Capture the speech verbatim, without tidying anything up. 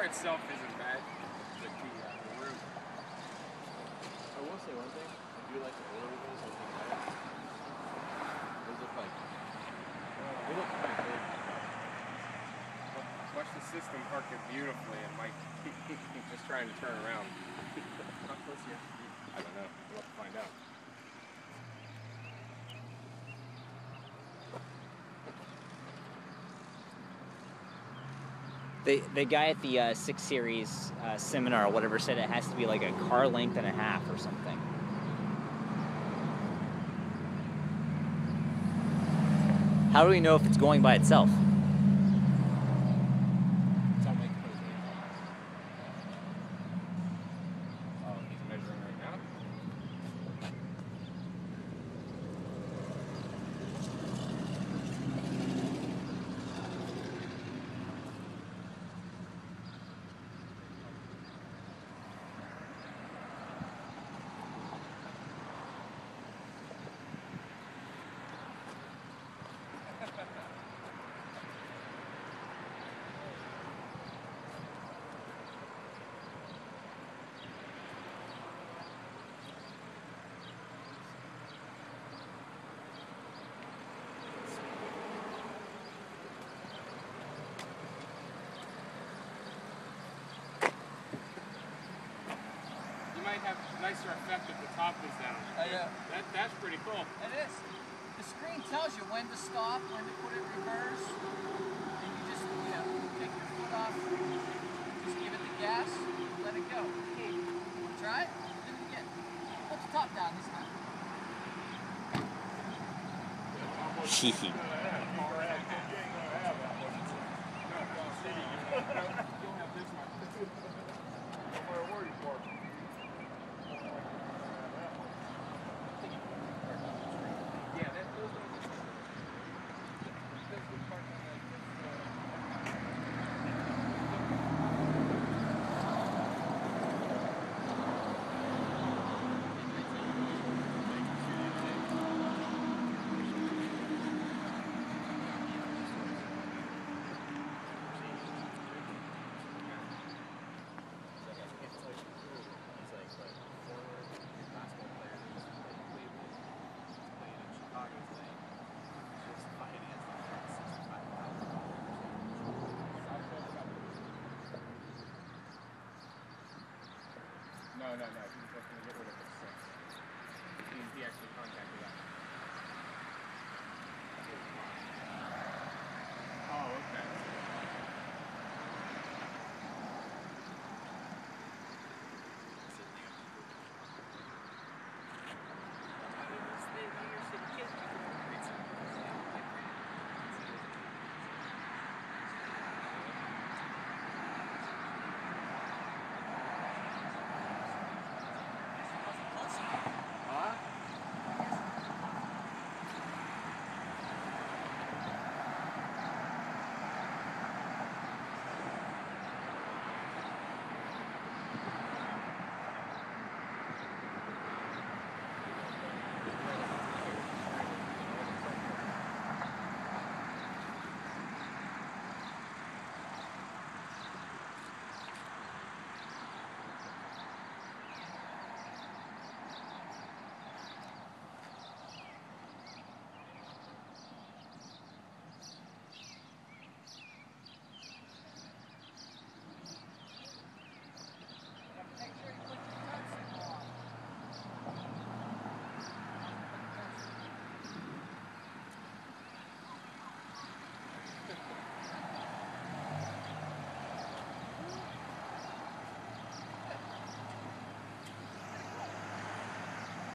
itself isn't bad. The, the, uh, the room. I will say one thing. I do like the older ones a little better. Those look like. They look quite big. Watch the system park it beautifully and Mike just trying to turn around. How close do you have to be? I don't know. We'll have to find out. The, the guy at the uh, six series uh, seminar or whatever said it has to be like a car length and a half or something. How do we know if it's going by itself? It's on Mike Posey. Oh, he's measuring right now? Might have nicer effect if the top is down. I know. That, that's pretty cool. It is. The screen tells you when to stop, when to put it in reverse, and you just, you know, take your foot off, just give it the gas, let it go. Okay. Try it, do it again. Put the top down this time. Hee No, no, no. He was just going to get rid of the six. He, he actually contacted us.